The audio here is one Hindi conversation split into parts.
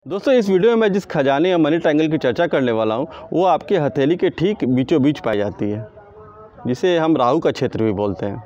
दोस्तों इस वीडियो में मैं जिस खजाने या मनी ट्रायंगल की चर्चा करने वाला हूँ वो आपके हथेली के ठीक बीचों बीच पाई जाती है, जिसे हम राहु का क्षेत्र भी बोलते हैं।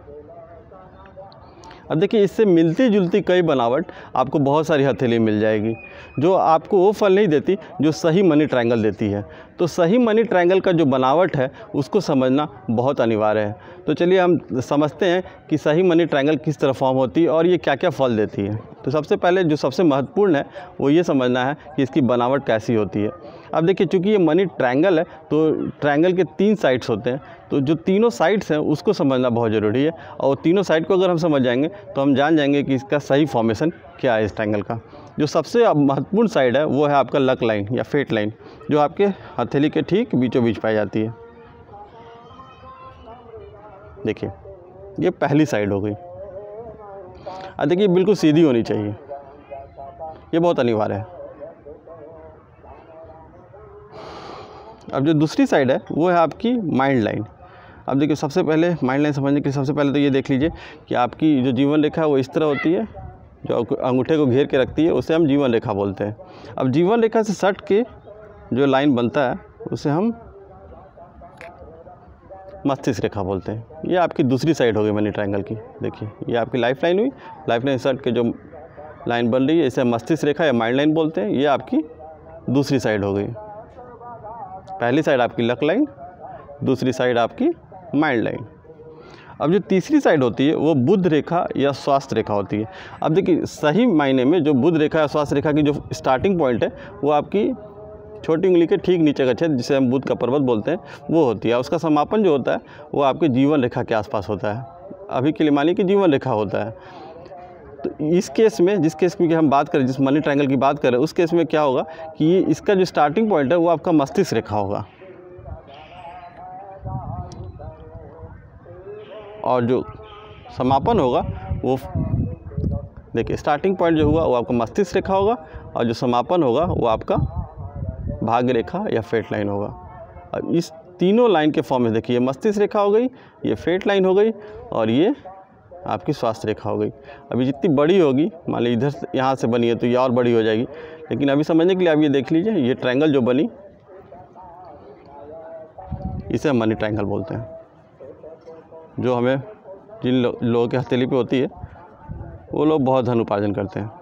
अब देखिए, इससे मिलती जुलती कई बनावट आपको बहुत सारी हथेली मिल जाएगी जो आपको वो फल नहीं देती जो सही मनी ट्रायंगल देती है। तो सही मनी ट्रायंगल का जो बनावट है उसको समझना बहुत अनिवार्य है। तो चलिए हम समझते हैं कि सही मनी ट्रायंगल किस तरह फॉर्म होती है और ये क्या क्या फल देती है। तो सबसे पहले जो सबसे महत्वपूर्ण है वो ये समझना है कि इसकी बनावट कैसी होती है। अब देखिए, चूँकि ये मनी ट्रायंगल है तो ट्रायंगल के 3 साइड्स होते हैं, तो जो तीनों साइड्स हैं उसको समझना बहुत ज़रूरी है। और तीनों साइड को अगर हम समझ जाएंगे तो हम जान जाएंगे कि इसका सही फॉर्मेशन क्या है। इस ट्रायंगल का जो सबसे महत्वपूर्ण साइड है वो है आपका लक लाइन या फेट लाइन, जो आपके हथेली के ठीक बीचों बीच पाई जाती है। देखिए, ये पहली साइड हो गई। अब देखिए, बिल्कुल सीधी होनी चाहिए, ये बहुत अनिवार्य है। अब जो दूसरी साइड है वो है आपकी माइंड लाइन। अब देखिए, सबसे पहले माइंड लाइन समझने के लिए सबसे पहले तो ये देख लीजिए कि आपकी जो जीवन रेखा है वो इस तरह होती है, जो अंगूठे को घेर के रखती है, उसे हम जीवन रेखा बोलते हैं। अब जीवन रेखा से सट के जो लाइन बनता है उसे हम मस्तिष्क रेखा बोलते हैं। ये आपकी दूसरी साइड हो गई मनी ट्रायंगल की। देखिए, ये आपकी लाइफ लाइन हुई। लाइफ लाइन सट के जो लाइन बन रही है इसे मस्तिष्क रेखा या माइंड लाइन बोलते हैं। ये आपकी दूसरी साइड हो गई। पहली साइड आपकी लक लाइन, दूसरी साइड आपकी माइंड लाइन। अब जो तीसरी साइड होती है वो बुध रेखा या स्वास्थ्य रेखा होती है। अब देखिए, सही मायने में जो बुध रेखा या स्वास्थ्य रेखा की जो स्टार्टिंग पॉइंट है वो आपकी छोटी उंगली के ठीक नीचे का क्षेत्र, जिसे हम बुध का पर्वत बोलते हैं, वो होती है। उसका समापन जो होता है वो आपके जीवन रेखा के आसपास होता है। अभी के लिए मानिए कि जीवन रेखा होता है। तो इस केस में, जिस केस में हम बात करें, जिस मनी ट्रायंगल की बात करें, उस केस में क्या होगा कि ये इसका जो स्टार्टिंग पॉइंट है वो आपका मस्तिष्क रेखा होगा और जो समापन होगा वो, देखिए, स्टार्टिंग पॉइंट जो हुआ वो आपका मस्तिष्क रेखा होगा और जो समापन होगा वो आपका भाग्य रेखा या फेट लाइन होगा। अब इस तीनों लाइन के फॉर्म में देखिए, ये मस्तिष्क रेखा हो गई, ये फेट लाइन हो गई और ये आपकी स्वास्थ्य रेखा हो गई। अभी जितनी बड़ी होगी, मान लीजिए इधर से यहाँ से बनी है तो ये और बड़ी हो जाएगी, लेकिन अभी समझने के लिए आप ये देख लीजिए, ये ट्रायंगल जो बनी इसे हम मनी ट्रायंगल बोलते हैं। जो हमें जिन लोगों के हथेली पे होती है वो लोग बहुत धन उपार्जन करते हैं।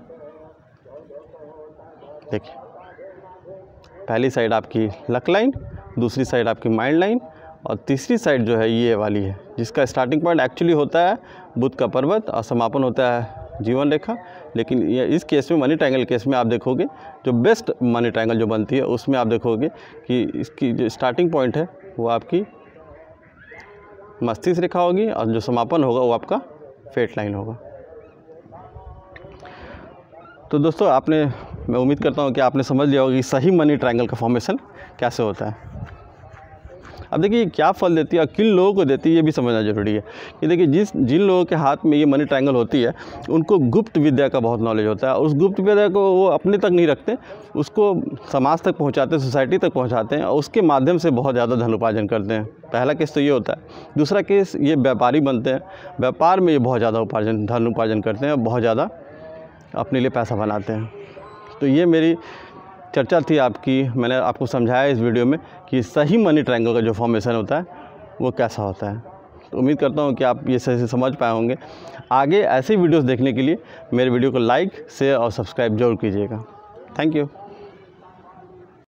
देखिए, पहली साइड आपकी लक लाइन, दूसरी साइड आपकी माइंड लाइन और तीसरी साइड जो है ये वाली है, जिसका स्टार्टिंग पॉइंट एक्चुअली होता है बुध का पर्वत और समापन होता है जीवन रेखा। लेकिन ये इस केस में, मनी ट्रायंगल केस में, आप देखोगे जो बेस्ट मनी ट्रायंगल जो बनती है उसमें आप देखोगे कि इसकी जो स्टार्टिंग पॉइंट है वो आपकी मस्तिष्क रेखा होगी और जो समापन होगा वो आपका फेट लाइन होगा। तो दोस्तों, मैं उम्मीद करता हूँ कि आपने समझ लिया होगा कि सही मनी ट्रायंगल का फॉर्मेशन कैसे होता है। अब देखिए, क्या फल देती है और किन लोगों को देती है ये भी समझना ज़रूरी है। कि देखिए, जिन लोगों के हाथ में ये मनी ट्रायंगल होती है उनको गुप्त विद्या का बहुत नॉलेज होता है। उस गुप्त विद्या को वो अपने तक नहीं रखते, उसको समाज तक पहुंचाते हैं, सोसाइटी तक पहुंचाते हैं और उसके माध्यम से बहुत ज़्यादा धन उपार्जन करते हैं। पहला केस तो ये होता है। दूसरा केस, ये व्यापारी बनते हैं। व्यापार में ये बहुत ज़्यादा धन उपार्जन करते हैं और बहुत ज़्यादा अपने लिए पैसा बनाते हैं। तो ये मेरी चर्चा थी आपकी। मैंने आपको समझाया इस वीडियो में कि सही मनी ट्रायंगल का जो फॉर्मेशन होता है वो कैसा होता है। तो उम्मीद करता हूँ कि आप ये सही से समझ पाए होंगे। आगे ऐसे वीडियोस देखने के लिए मेरे वीडियो को लाइक, शेयर और सब्सक्राइब जरूर कीजिएगा। Thank you.